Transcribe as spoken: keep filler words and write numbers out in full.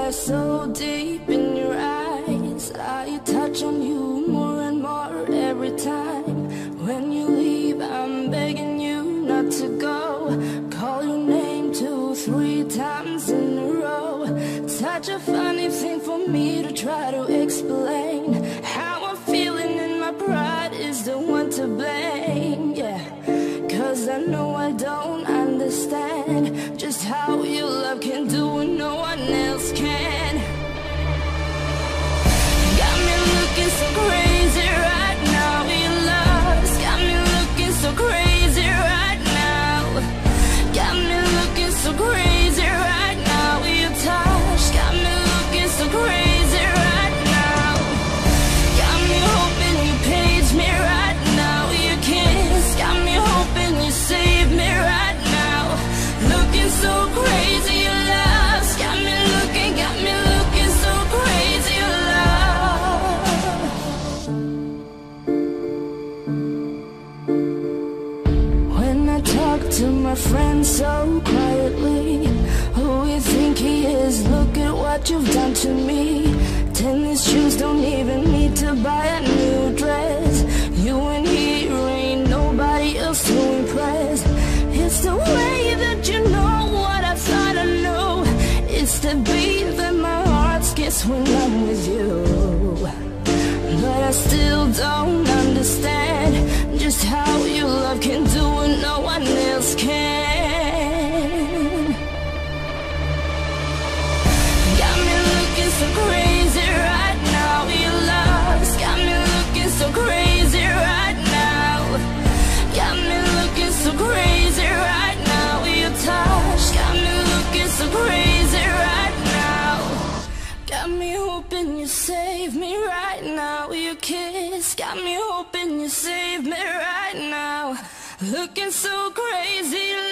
are so deep in your eyes. I touch on you more and more every time. When you leave, I'm begging you not to go. Call your name two, three times in a row. Such a funny thing for me to try to explain. How I'm feeling in my pride is the one to blame, yeah. Cause I know I don't understand just how your love can do what no one else can. Got me looking so crazy right now. Your love's got me looking so crazy right now. Got me looking so crazy right now. Your touch got me looking so crazy right now. Got me hoping you page me right now. Your kiss got me hoping you save me right now. Looking so crazy, your love's got me looking, got me looking so crazy, your love. When I talk to my friend so quietly, who you think he is? Look at what you've done to me. Tennis shoes, don't even need to buy a new dress. You and he ain't nobody else to impress. It's the way that you know what I thought I knew. It's the beat that my heart skips when I'm with you. But I still don't understand just how your love can do what no one else can. Got me looking so crazy right now. Your love's got me looking so crazy right now. Got me looking so crazy right now. Your touch got me looking so crazy right now. Got me hoping you save me right now. Your kiss got me hoping you save me right now. Looking so crazy.